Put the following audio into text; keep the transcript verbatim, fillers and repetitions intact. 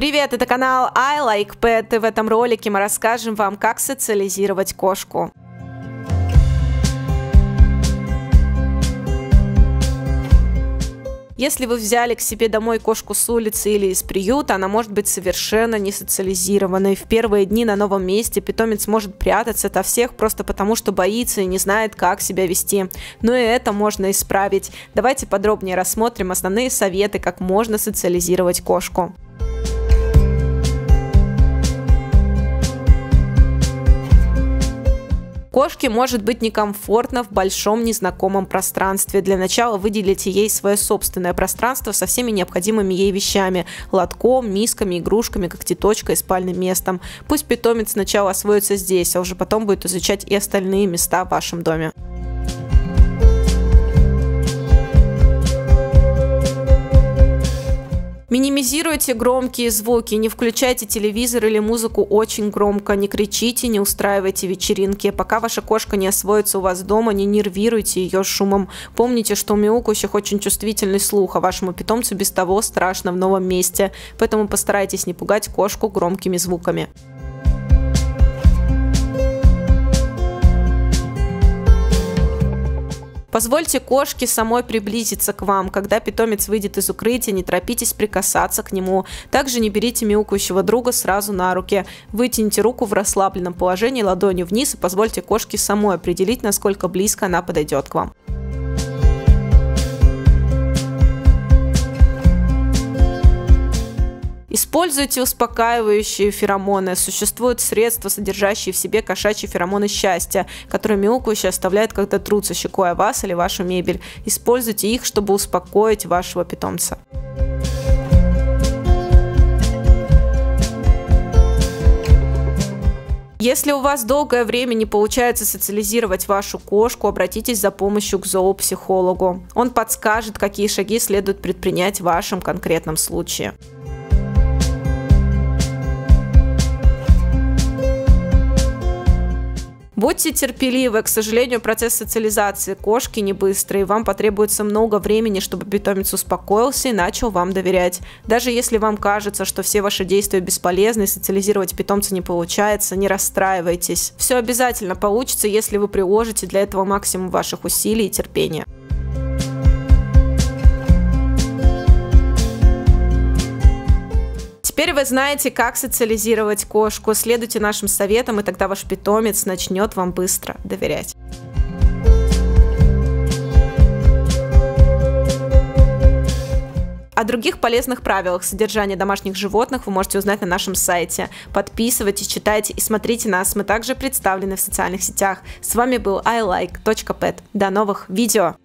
Привет, это канал I Like Pet, и в этом ролике мы расскажем вам, как социализировать кошку. Если вы взяли к себе домой кошку с улицы или из приюта, она может быть совершенно не социализированной. В первые дни на новом месте питомец может прятаться ото всех просто потому, что боится и не знает, как себя вести. Но и это можно исправить. Давайте подробнее рассмотрим основные советы, как можно социализировать кошку. Кошке может быть некомфортно в большом незнакомом пространстве. Для начала выделите ей свое собственное пространство со всеми необходимыми ей вещами – лотком, мисками, игрушками, когтеточкой и спальным местом. Пусть питомец сначала освоится здесь, а уже потом будет изучать и остальные места в вашем доме. Минимизируйте громкие звуки, не включайте телевизор или музыку очень громко, не кричите, не устраивайте вечеринки. Пока ваша кошка не освоится у вас дома, не нервируйте ее шумом. Помните, что у мяукающих очень чувствительный слух, а вашему питомцу без того страшно в новом месте, поэтому постарайтесь не пугать кошку громкими звуками. Позвольте кошке самой приблизиться к вам. Когда питомец выйдет из укрытия, не торопитесь прикасаться к нему. Также не берите мяукающего друга сразу на руки. Вытяните руку в расслабленном положении ладонью вниз и позвольте кошке самой определить, насколько близко она подойдет к вам. Используйте успокаивающие феромоны. Существуют средства, содержащие в себе кошачьи феромоны счастья, которые мяукающие оставляют, когда трутся щекой о вас или вашу мебель. Используйте их, чтобы успокоить вашего питомца. Если у вас долгое время не получается социализировать вашу кошку, обратитесь за помощью к зоопсихологу. Он подскажет, какие шаги следует предпринять в вашем конкретном случае. Будьте терпеливы, к сожалению, процесс социализации кошки не быстрый, вам потребуется много времени, чтобы питомец успокоился и начал вам доверять. Даже если вам кажется, что все ваши действия бесполезны и социализировать питомца не получается, не расстраивайтесь. Все обязательно получится, если вы приложите для этого максимум ваших усилий и терпения. Теперь вы знаете, как социализировать кошку. Следуйте нашим советам, и тогда ваш питомец начнет вам быстро доверять. О других полезных правилах содержания домашних животных вы можете узнать на нашем сайте. Подписывайтесь, читайте и смотрите нас. Мы также представлены в социальных сетях. С вами был I Like точка Pet. До новых видео!